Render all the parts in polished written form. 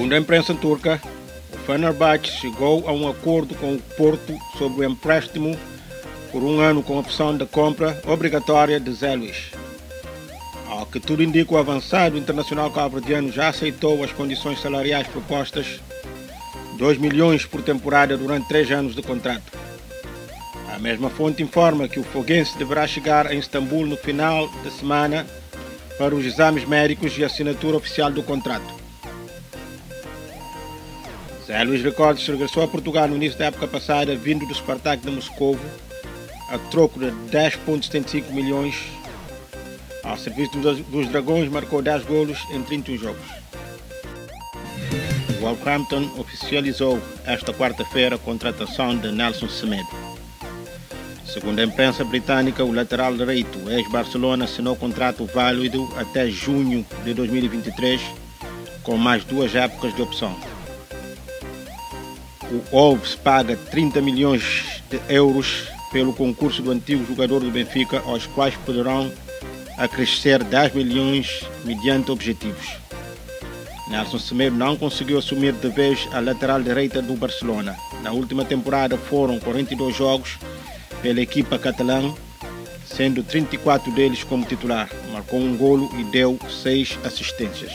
Segundo a imprensa turca, o Fenerbahçe chegou a um acordo com o Porto sobre o empréstimo por um ano com opção de compra obrigatória de Zé Luís. Ao que tudo indica, o avançado internacional cabo-verdiano já aceitou as condições salariais propostas, 2 milhões por temporada durante 3 anos de contrato. A mesma fonte informa que o foguense deverá chegar a Istambul no final da semana para os exames médicos e assinatura oficial do contrato. Zé Luís Recordes regressou a Portugal no início da época passada, vindo do Spartak de Moscovo, a troco de 10,75 milhões. Ao serviço dos Dragões, marcou 10 golos em 31 jogos. O Wolverhampton oficializou esta quarta-feira a contratação de Nelson Semedo. Segundo a imprensa britânica, o lateral direito ex-Barcelona assinou contrato válido até junho de 2023, com mais 2 épocas de opção. O Wolves paga 30 milhões de euros pelo concurso do antigo jogador do Benfica, aos quais poderão acrescer 10 milhões mediante objetivos. Nelson Semedo não conseguiu assumir de vez a lateral direita do Barcelona. Na última temporada foram 42 jogos pela equipa catalã, sendo 34 deles como titular. Marcou um golo e deu 6 assistências.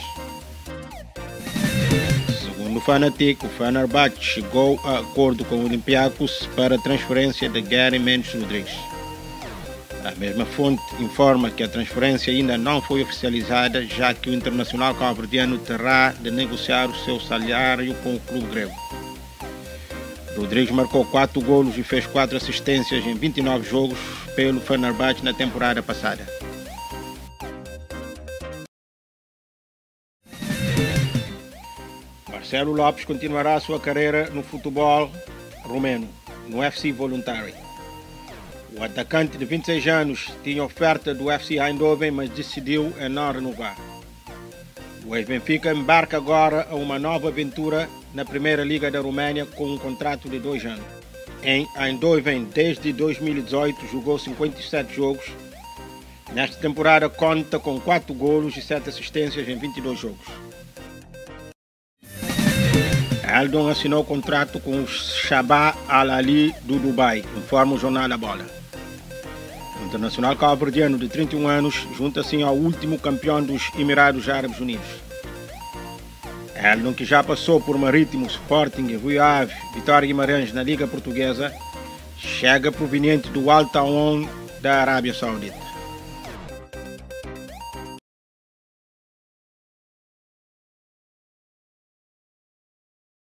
Segundo o Fanatic, o Fenerbahçe chegou a acordo com o Olympiacos para a transferência de Gary Mendes Rodrigues. A mesma fonte informa que a transferência ainda não foi oficializada, já que o internacional cabo-verdiano terá de negociar o seu salário com o clube grego. Rodrigues marcou 4 golos e fez 4 assistências em 29 jogos pelo Fenerbahçe na temporada passada. Marcelo Lopes continuará a sua carreira no futebol romeno, no FC Voluntari. O atacante de 26 anos tinha oferta do FC Eindhoven, mas decidiu não renovar. O ex-Benfica embarca agora a uma nova aventura na Primeira Liga da Roménia com um contrato de 2 anos. Em Eindhoven, desde 2018, jogou 57 jogos. Nesta temporada conta com 4 golos e 7 assistências em 22 jogos. Eldon assinou contrato com o Shabab Al-Ahli do Dubai, informa o jornal A Bola. O internacional cabo-verdiano de 31 anos junta-se ao último campeão dos Emirados Árabes Unidos. Eldon, que já passou por Marítimo, Sporting, Rio Ave, Vitória Guimarães na Liga Portuguesa, chega proveniente do Al Tawon da Arábia Saudita.